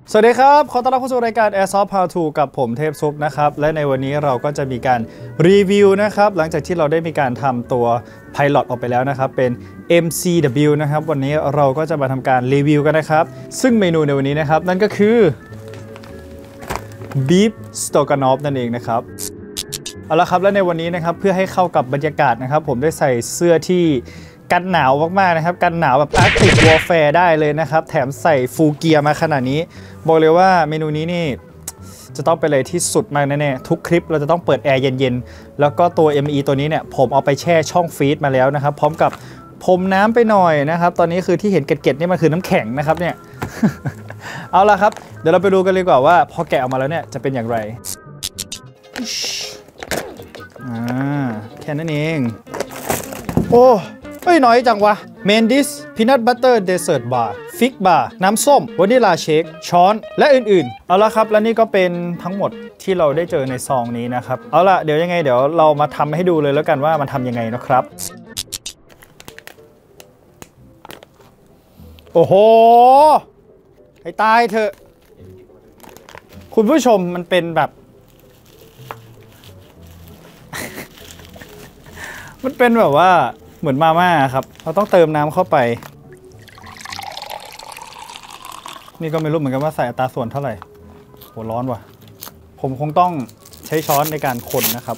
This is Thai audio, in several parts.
สวัสดีครับขอต้อนรับเข้าสู่รายการ Airsoft How To กับผมเทพซุปนะครับและในวันนี้เราก็จะมีการรีวิวนะครับหลังจากที่เราได้มีการทำตัว Pilot ออกไปแล้วนะครับเป็น MCW นะครับวันนี้เราก็จะมาทำการรีวิวกันนะครับซึ่งเมนูในวันนี้นะครับนั่นก็คือ Beef Stroganoff นั่นเองนะครับเอาละครับและในวันนี้นะครับเพื่อให้เข้ากับบรรยากาศนะครับผมได้ใส่เสื้อที่กันหนาวมากๆนะครับกันหนาวแบบ Arctic Warfare ได้เลยนะครับแถมใส่ฟูลเกียร์มาขนาดนี้บอกเลยว่าเมนูนี้นี่จะต้องเป็นอะไรที่สุดมากแน่ๆทุกคลิปเราจะต้องเปิดแอร์เย็นๆแล้วก็ตัว ME ตัวนี้เนี่ยผมเอาไปแช่ช่องฟรีซมาแล้วนะครับพร้อมกับพรมน้ำไปหน่อยนะครับตอนนี้คือที่เห็นเกล็ดๆนี่มันคือน้ำแข็งนะครับเนี่ย เอาล่ะครับเดี๋ยวเราไปดูกันเลยดีกว่าว่าพอแกะออกมาแล้วเนี่ยจะเป็นอย่างไรแค่นั้นเองโอ้เฮ้ยน้อยจังวะเมนดิสพีนัทบัตเตอร์เดสเซอร์ตบาร์ฟิกบาร์น้ำส้มวานิลาเชคช้อนและอื่นๆเอาละครับและนี่ก็เป็นทั้งหมดที่เราได้เจอในซองนี้นะครับเอาละเดี๋ยวยังไงเดี๋ยวเรามาทำให้ดูเลยแล้วกันว่ามันทำยังไงนะครับโอ้โหให้ตายเถอะคุณผู้ชมมันเป็นแบบ มันเป็นแบบว่าเหมือนมาม่าครับเราต้องเติมน้ำเข้าไปนี่ก็ไม่รู้เหมือนกันว่าใส่อัตราส่วนเท่าไหร่โหร้อนว่ะผมคงต้องใช้ช้อนในการคนนะครับ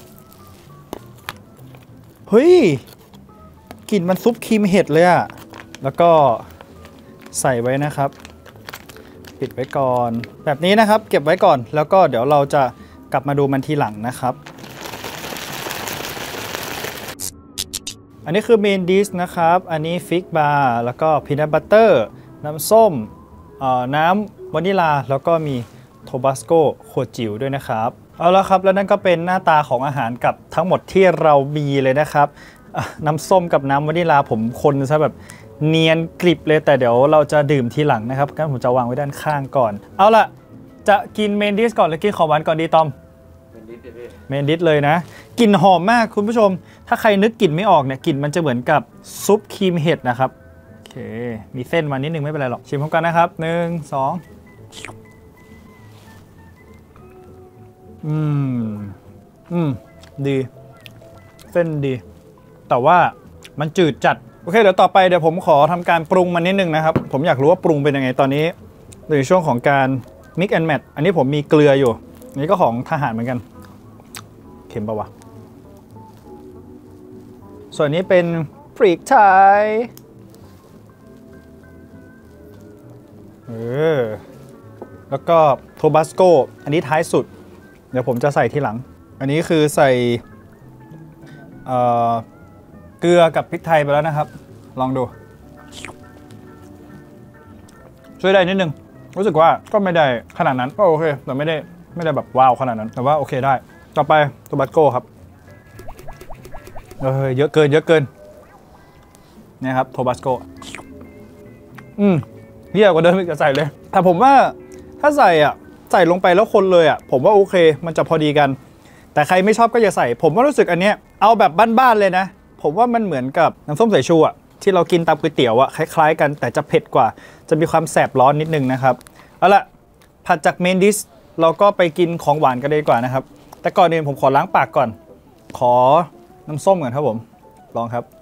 เฮ้ยกลิ่นมันซุปครีมเห็ดเลยอะแล้วก็ใส่ไว้นะครับปิดไว้ก่อนแบบนี้นะครับเก็บไว้ก่อนแล้วก็เดี๋ยวเราจะกลับมาดูมันทีหลังนะครับอันนี้คือเมนดิชนะครับอันนี้ฟิกบาร์แล้วก็พีนัทบัตเตอร์น้ำส้มน้ำวานิลาแล้วก็มีโทบาสโกขวดจิ๋วด้วยนะครับเอาละครับแล้วนั่นก็เป็นหน้าตาของอาหารกับทั้งหมดที่เรามีเลยนะครับน้ำส้มกับน้ำวานิลาผมคนซะแบบเนียนกริบเลยแต่เดี๋ยวเราจะดื่มทีหลังนะครับงั้นผมจะวางไว้ด้านข้างก่อนเอาล่ะจะกินเมนดิชก่อนหรือกินของหวานก่อนดีตอมเมนดิชเลยนะกลิ่นหอมมากคุณผู้ชมถ้าใครนึกกลิ่นไม่ออกเนี่ยกลิ่นมันจะเหมือนกับซุปครีมเห็ดนะครับโอเคมีเส้นมานิดนึงไม่เป็นไรหรอกชิมพร้อมกันนะครับ1 2ดีเส้นดีแต่ว่ามันจืดจัดโอเคเดี๋ยวต่อไปเดี๋ยวผมขอทำการปรุงมันนิดนึงนะครับผมอยากรู้ว่าปรุงเป็นยังไงตอนนี้ในช่วงของการ mix and match อันนี้ผมมีเกลืออยู่นี่ก็ของทหารเหมือนกันเค็มปะวะส่วนนี้เป็นพริกไทยแล้วก็โทบาสโกอันนี้ท้ายสุดเดี๋ยวผมจะใส่ทีหลังอันนี้คือใส่เกลือกับพริกไทยไปแล้วนะครับลองดูช่วยได้นิดนึงรู้สึกว่าก็ไม่ได้ขนาดนั้นก็โอเคแต่ไม่ได้แบบว้าวขนาดนั้นแต่ว่าโอเคได้ต่อไปโทบาสโกครับเยอะเกินนี่ครับโทบาสโกเยอะกว่าเดิมอีกจะใส่เลยแต่ผมว่าถ้าใส่ลงไปแล้วคนเลยผมว่าโอเคมันจะพอดีกันแต่ใครไม่ชอบก็อย่าใส่ผมว่ารู้สึกอันเนี้ยเอาแบบบ้านๆเลยนะผมว่ามันเหมือนกับน้ำส้มสายชูที่เรากินตามก๋วยเตี๋ยวคล้ายๆกันแต่จะเผ็ดกว่าจะมีความแสบร้อนนิดนึงนะครับเอาล่ะผัดจากเมนดิชเราก็ไปกินของหวานกันดีกว่านะครับแต่ก่อนอื่นผมขอล้างปากก่อนขอน้ำส้มก่อนครับผมลองครับ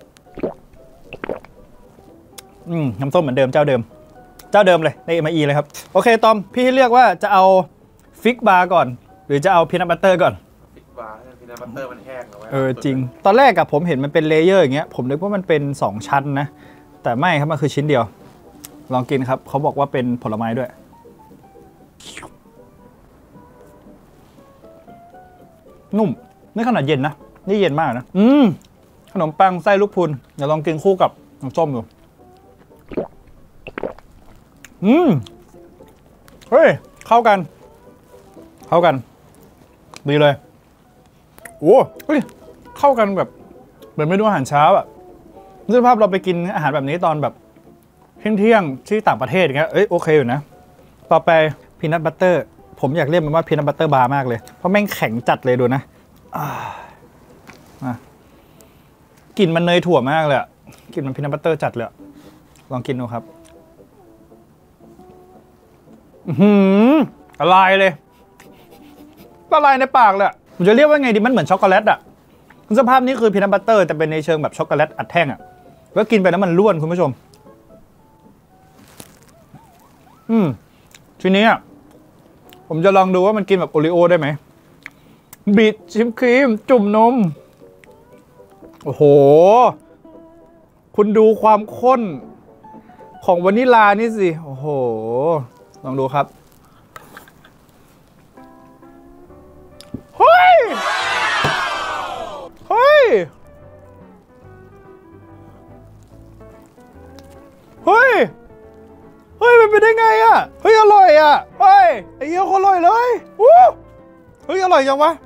น้ำส้มเหมือนเดิมเจ้าเดิมเลยใน ME เลยครับโอเคตอมพี่ให้เลือกว่าจะเอาฟิกบาร์ก่อนหรือจะเอาพีนัทบัตเตอร์ก่อนฟิกบาร์พีนัทบัตเตอร์มันแห้งเอาไว้จริงตอนแรกผมเห็นมันเป็นเลเยอร์อย่างเงี้ยผมนึกว่ามันเป็น2ชั้นนะแต่ไม่ครับมันคือชิ้นเดียวลองกินครับเขาบอกว่าเป็นผลไม้ด้วยนุ่มนี่ขนาดเย็นนะนี่เย็นมากนะขนมปังไส้ลูกพรุนเดี๋ยวลองกินคู่กับน้ำส้มดูเฮ้ยเข้ากันดีเลยโอ้เฮ้ยเข้ากันแบบเหมือนเมนูอาหารเช้านึกภาพเราไปกินอาหารแบบนี้ตอนแบบเที่ยงที่ต่างประเทศอย่างเงี้ยโอเคอยู่นะต่อไปพีนัทบัตเตอร์ผมอยากเรียกมันว่าพีนัทบัตเตอร์บาร์มากเลยเพราะแม่งแข็งจัดเลยดูนะกลิ่นมันเนยถั่วมากเลยกลิ่นมันพีนัทบัตเตอร์จัดเลยลองกินดูครับละลายเลยละลายในปากเลยผมจะเรียกว่าไงดีมันเหมือนช็อกโกแลตอ่ะสภาพนี้คือพีนัทบัตเตอร์แต่เป็นในเชิงแบบช็อกโกแลตอัดแท่งอ่ะแล้วกินไปแล้วมันร่วนคุณผู้ชมทีนี้ผมจะลองดูว่ามันกินแบบโอริโอได้ไหมบีบชิมครีมจุ่มนมโอ้โหคุณดูความข้นของวานิลานี่สิโอ้โหลองดูครับเฮ้ยเฮ้ยเฮ้ยเฮ้ยมันเป็นได้ไงอ่ะเฮ้ยอร่อยอ่ะเฮ้ยไอ้เหี้ยคนอร่อยเลยเฮ้ยอร่อยจังวะ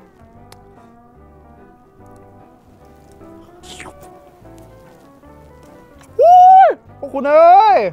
โอ้คุณเอ้ย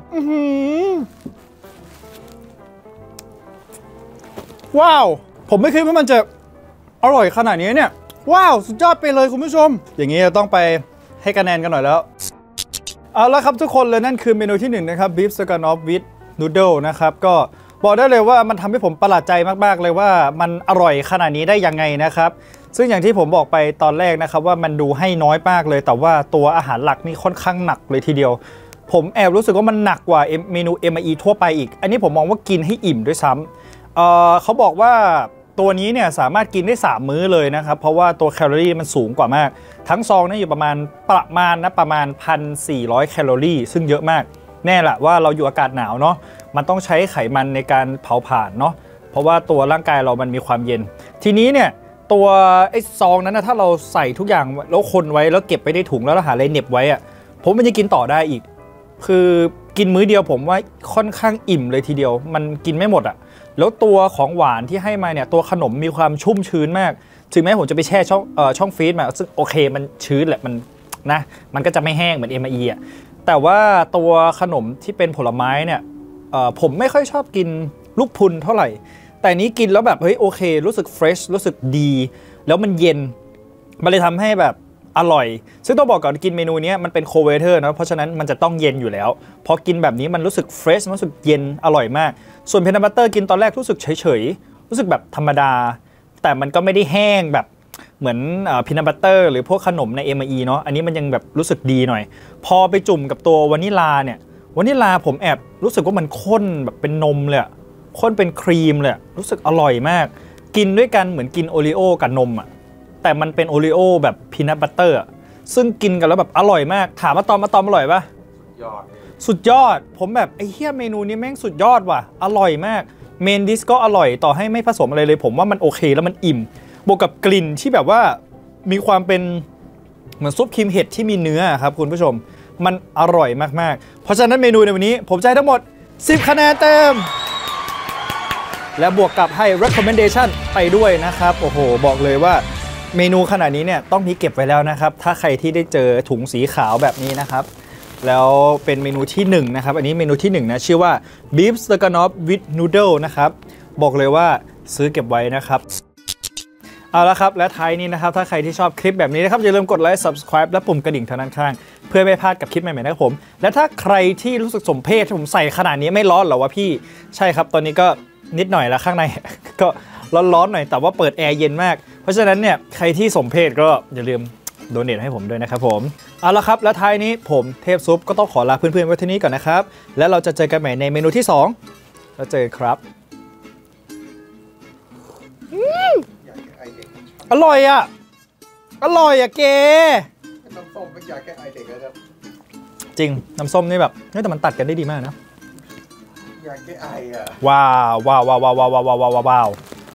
ว้าวผมไม่คิดว่ามันจะอร่อยขนาดนี้เนี่ยว้าวสุดยอดไปเลยคุณผู้ชมอย่างนี้ต้องไปให้คะแนนกันหน่อยแล้วเอาละครับทุกคนเลยนั่นคือเมนูที่1นะครับ Beef Stroganoff with Noodle นะครับก็บอกได้เลยว่ามันทำให้ผมประหลาดใจมากๆเลยว่ามันอร่อยขนาดนี้ได้ยังไงนะครับซึ่งอย่างที่ผมบอกไปตอนแรกนะครับว่ามันดูให้น้อยมากเลยแต่ว่าตัวอาหารหลักนี่ค่อนข้างหนักเลยทีเดียวผมแอบรู้สึกว่ามันหนักกว่าเมนู MIE ทั่วไปอีกอันนี้ผมมองว่ากินให้อิ่มด้วยซ้ำเขาบอกว่าตัวนี้เนี่ยสามารถกินได้3มื้อเลยนะครับเพราะว่าตัวแคลอรี่มันสูงกว่ามากทั้งซองนี่อยู่ประมาณ 1,400 แคลอรี่ซึ่งเยอะมากแน่แหละว่าเราอยู่อากาศหนาวเนาะมันต้องใช้ไขมันในการเผาผลาญเนาะเพราะว่าตัวร่างกายเรามันมีความเย็นทีนี้เนี่ยตัวไอ้ซองนั้นนะถ้าเราใส่ทุกอย่างแล้วคนไว้แล้วเก็บไปในถุงแล้วเราหาอะไรเหน็บไว้อะผมมันจะกินต่อได้อีกคือกินมื้อเดียวผมว่าค่อนข้างอิ่มเลยทีเดียวมันกินไม่หมดอะแล้วตัวของหวานที่ให้มาเนี่ยตัวขนมมีความชุ่มชื้นมากถึงแม้ผมจะไปแช่ช่องฟรีซมาซึ่งโอเคมันชื้นแหละมันนะมันก็จะไม่แห้งเหมือน MIE อ่ะแต่ว่าตัวขนมที่เป็นผลไม้เนี่ยผมไม่ค่อยชอบกินลูกพรุนเท่าไหร่แต่นี้กินแล้วแบบเฮ้ยโอเครู้สึกเฟรชรู้สึกดีแล้วมันเย็นมันเลยทำให้แบบอร่อยซึ่งต้องบอกก่อนกินเมนูนี้มันเป็นโคเวเทอร์นะเพราะฉะนั้นมันจะต้องเย็นอยู่แล้วพอกินแบบนี้มันรู้สึกเฟรชรู้สึกเย็นอร่อยมากส่วนพีนัทบัตเตอร์กินตอนแรกรู้สึกเฉยๆรู้สึกแบบธรรมดาแต่มันก็ไม่ได้แห้งแบบเหมือนพีนัทบัตเตอร์หรือพวกขนมใน MIE เนาะอันนี้มันยังแบบรู้สึกดีหน่อยพอไปจุ่มกับตัววานิลาเนี่ยวานิลาผมแอบรู้สึกว่ามันข้นแบบเป็นนมเลยข้นเป็นครีมเลยรู้สึกอร่อยมากกินด้วยกันเหมือนกินโอรีโอกับนมอ่ะแต่มันเป็นโอรีโอแบบพีนัทบัตเตอร์ซึ่งกินกันแล้วแบบอร่อยมากถามมาตอมอร่อยปะสุดยอดผมแบบไอ้เหี้ยเมนูนี้แม่งสุดยอดว่ะอร่อยมากเมนดิสก็อร่อยต่อให้ไม่ผสมอะไรเลยผมว่ามันโอเคแล้วมันอิ่มบวกกับกลิ่นที่แบบว่ามีความเป็นเหมือนซุปครีมเห็ดที่มีเนื้อครับคุณผู้ชมมันอร่อยมากๆเพราะฉะนั้นเมนูในวันนี้ผมจะให้ทั้งหมด10คะแนนเต็มและบวกกับให้ recommendation ไปด้วยนะครับโอ้โหบอกเลยว่าเมนูขนาดนี้เนี่ยต้องมีเก็บไว้แล้วนะครับถ้าใครที่ได้เจอถุงสีขาวแบบนี้นะครับแล้วเป็นเมนูที่1นะครับอันนี้เมนูที่1นะชื่อว่า Beef Stroganoff with Noodle นะครับบอกเลยว่าซื้อเก็บไว้นะครับเอาละครับและท้ายนี้นะครับถ้าใครที่ชอบคลิปแบบนี้นะครับอย่าลืมกดไลค์ subscribe และปุ่มกระดิ่งทางด้านข้างเพื่อไม่พลาดกับคลิปใหม่ๆนะครับผมและถ้าใครที่รู้สึกสมเพชที่ผมใส่ขนาดนี้ไม่ร้อนหรอวะพี่ใช่ครับตอนนี้ก็นิดหน่อยแล้วข้างใน ก็ร้อนๆหน่อยแต่ว่าเปิดแอร์เย็นมากเพราะฉะนั้นเนี่ยใครที่สมเพชก็อย่าลืมโดเนทให้ผมด้วยนะครับผมเอาละครับและท้ายนี้ผมเทพซุปก็ต้องขอลาเพื่อนๆไว้ที่นี้ก่อนนะครับแล้วเราจะเจอกันใหม่ในเมนูที่2แล้วเจอครับอร่อยอ่ะเกน้ำส้มไม่อยากแก้ไอเด็กแล้วครับจริงน้ำส้มนี่แบบแต่มันตัดกันได้ดีมากนะอยากแก้ไออ่ะว้าว